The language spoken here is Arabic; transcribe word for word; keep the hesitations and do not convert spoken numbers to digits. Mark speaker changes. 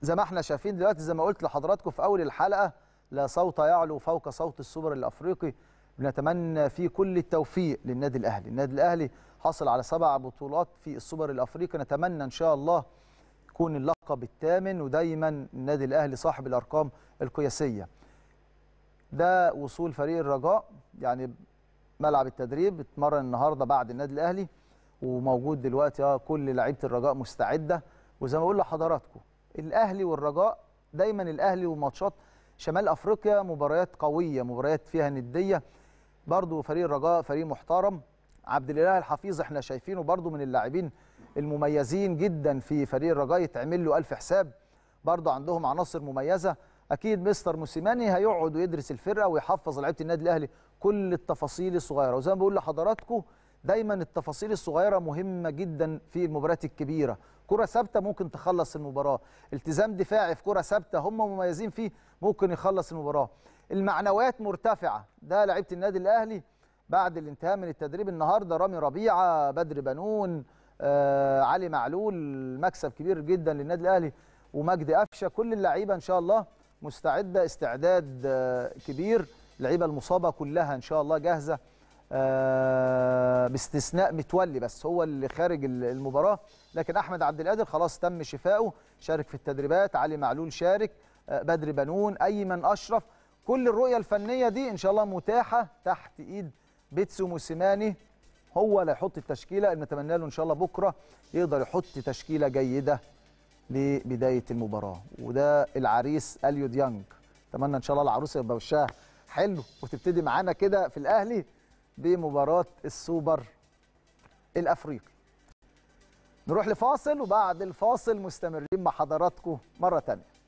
Speaker 1: زي ما احنا شايفين دلوقتي، زي ما قلت لحضراتكم في اول الحلقه، لا صوت يعلو فوق صوت السوبر الافريقي. بنتمنى فيه كل التوفيق للنادي الاهلي. النادي الاهلي حصل على سبع بطولات في السوبر الافريقي، نتمنى ان شاء الله يكون اللقب الثامن، ودايما النادي الاهلي صاحب الارقام القياسيه. ده وصول فريق الرجاء، يعني ملعب التدريب اتمرن النهارده بعد النادي الاهلي، وموجود دلوقتي اه كل لعيبه الرجاء مستعده. وزي ما بقول لحضراتكم، الاهلي والرجاء دايما، الاهلي وماتشات شمال افريقيا مباريات قويه، مباريات فيها نديه. برضو فريق الرجاء فريق محترم. عبد الاله الحفيظ احنا شايفينه برضو من اللاعبين المميزين جدا في فريق الرجاء، يتعمل له الف حساب. برضو عندهم عناصر مميزه. اكيد مستر موسيماني هيقعد ويدرس الفرقه ويحفظ لعيبه النادي الاهلي كل التفاصيل الصغيره. وزي ما بقول لحضراتكم دايما التفاصيل الصغيره مهمه جدا في المباريات الكبيره. كره ثابته ممكن تخلص المباراه، التزام دفاعي في كره ثابته هم مميزين فيه ممكن يخلص المباراه. المعنويات مرتفعه، ده لعيبه النادي الاهلي بعد الانتهاء من التدريب النهارده. رامي ربيعه، بدر بنون، آه علي معلول، مكسب كبير جدا للنادي الاهلي، ومجدي قفشه. كل اللعيبه ان شاء الله مستعده استعداد آه كبير. اللعيبه المصابه كلها ان شاء الله جاهزه، آه باستثناء متولي بس هو اللي خارج المباراه. لكن احمد عبد القادر خلاص تم شفائه، شارك في التدريبات. علي معلول شارك، آه بدر بنون، ايمن اشرف. كل الرؤيه الفنيه دي ان شاء الله متاحه تحت ايد بيتسو موسيماني، هو اللي هيحط التشكيله. نتمنى له ان شاء الله بكره يقدر يحط تشكيله جيده لبدايه المباراه. وده العريس اليو ديانج، اتمنى ان شاء الله العروسه يبقى وشها حلو وتبتدي معانا كده في الاهلي بمباراه السوبر الافريقي. نروح لفاصل، وبعد الفاصل مستمرين مع حضراتكم مره ثانيه.